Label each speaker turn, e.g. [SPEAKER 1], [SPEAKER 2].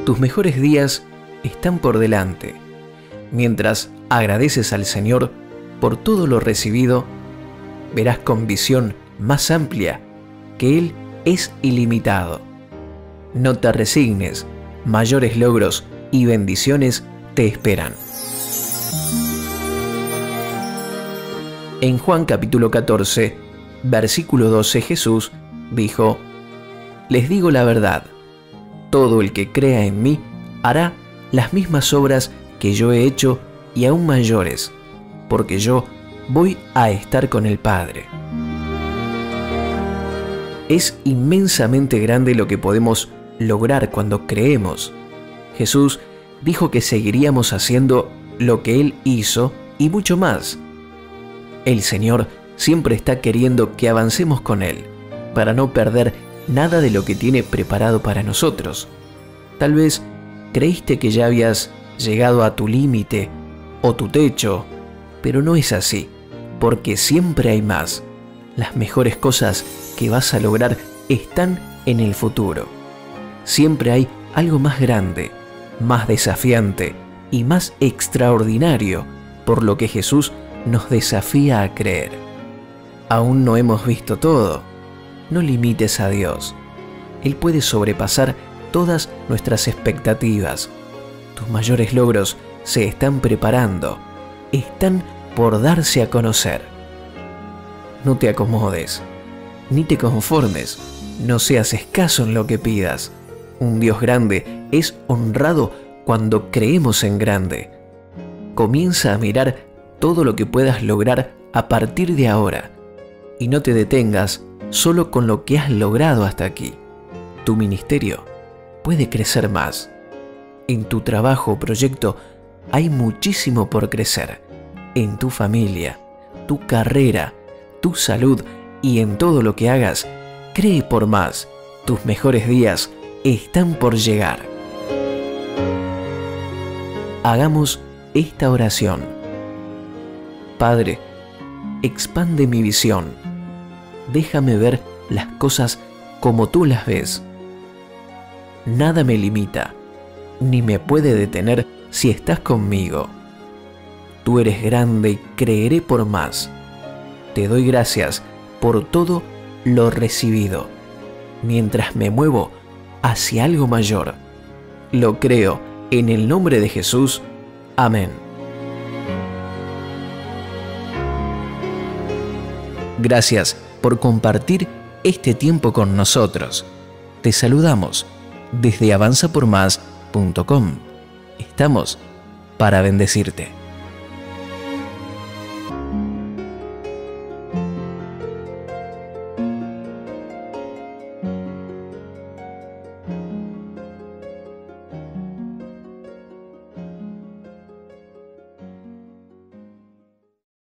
[SPEAKER 1] Tus mejores días están por delante. Mientras agradeces al Señor por todo lo recibido, verás con visión más amplia que Él es ilimitado. No te resignes, mayores logros y bendiciones te esperan. En Juan capítulo 14, versículo 12, Jesús dijo: Les digo la verdad, todo el que crea en mí hará las mismas obras que yo he hecho y aún mayores, porque yo voy a estar con el Padre. Es inmensamente grande lo que podemos lograr cuando creemos. Jesús dijo que seguiríamos haciendo lo que Él hizo y mucho más. El Señor siempre está queriendo que avancemos con Él, para no perder nada de lo que tiene preparado para nosotros. Tal vez creíste que ya habías llegado a tu límite o tu techo, pero no es así, porque siempre hay más. Las mejores cosas que vas a lograr están en el futuro. Siempre hay algo más grande, más desafiante y más extraordinario, por lo que Jesús nos desafía a creer. Aún no hemos visto todo. No limites a Dios. Él puede sobrepasar todas nuestras expectativas. Tus mayores logros se están preparando. Están por darse a conocer. No te acomodes, ni te conformes. No seas escaso en lo que pidas. Un Dios grande es honrado cuando creemos en grande. Comienza a mirar todo lo que puedas lograr a partir de ahora. Y no te detengas solo con lo que has logrado hasta aquí. Tu ministerio puede crecer más. En tu trabajo o proyecto hay muchísimo por crecer. En tu familia, tu carrera, tu salud y en todo lo que hagas, cree por más. Tus mejores días están por llegar. Hagamos esta oración. Padre, expande mi visión. Déjame ver las cosas como tú las ves. Nada me limita, ni me puede detener si estás conmigo. Tú eres grande y creeré por más. Te doy gracias por todo lo recibido, mientras me muevo hacia algo mayor. Lo creo en el nombre de Jesús. Amén. Gracias por compartir este tiempo con nosotros. Te saludamos desde avanzapormás.com. Estamos para bendecirte.